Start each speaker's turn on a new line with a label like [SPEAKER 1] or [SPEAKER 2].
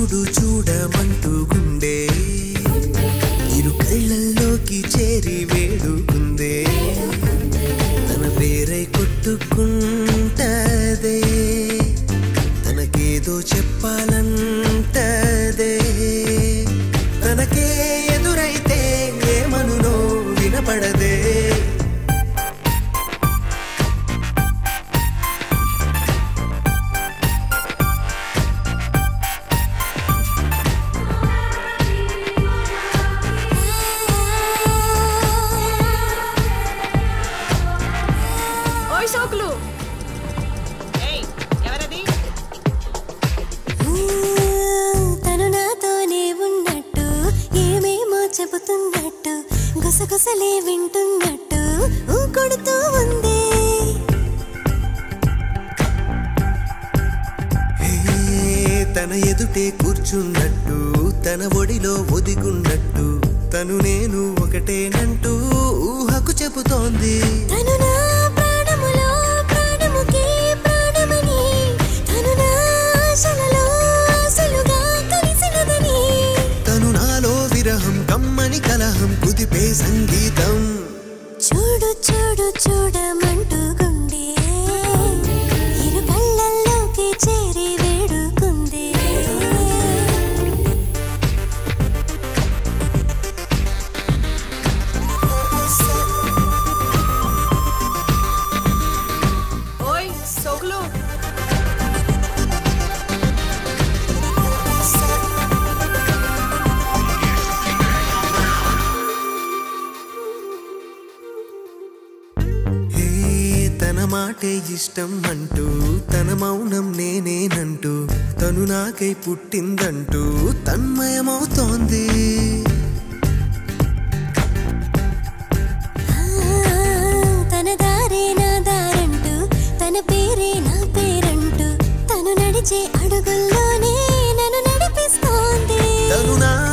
[SPEAKER 1] చూడు చూడమంటూ గుండె ఇరు కళ్ళల్లోకి చేరి వేడుకుందే తన పేరై కొట్టుకుంటదే తనకేదో చెప్పాలంటదే తనకే ఎదురైతే ఏమనునో వినపడదే
[SPEAKER 2] చెబుతున్నట్టు గుసగుసలే వింటున్నట్టు కొడుతూ ఉంది
[SPEAKER 1] తన ఎదుటే కూర్చున్నట్టు తన ఒడిలో ఒదిగున్నట్టు తను నేను ఒకటేనంటూ ఊహకు చెబుతోంది
[SPEAKER 2] తను నా ప్రాణములో ప్రాణముకే ప్రాణమని తను నా ఆశలలో ఆశలుగా కలిసినదని
[SPEAKER 1] తను నాలో విరహం కమ్మని కలహం కుదిపే సంగీతం
[SPEAKER 2] చూడు చూడు చూడమంటూ గుండె ఇరు కళ్ళల్లోకి చేరి వేడుకుంది
[SPEAKER 3] ఓయ్ సోకులు
[SPEAKER 1] తన మాటే ఇష్టం అంటూ తన మౌనం నేనేనంటూ తను నాకై పుట్టిందంటూ తన్మయమవుతోంది
[SPEAKER 2] తన దారే నా దారంటూ తన పేరే నా పేరంటూ తను నడిచే అడుగుల్లోనే నన్ను నడిపిస్తోంది
[SPEAKER 1] తను నా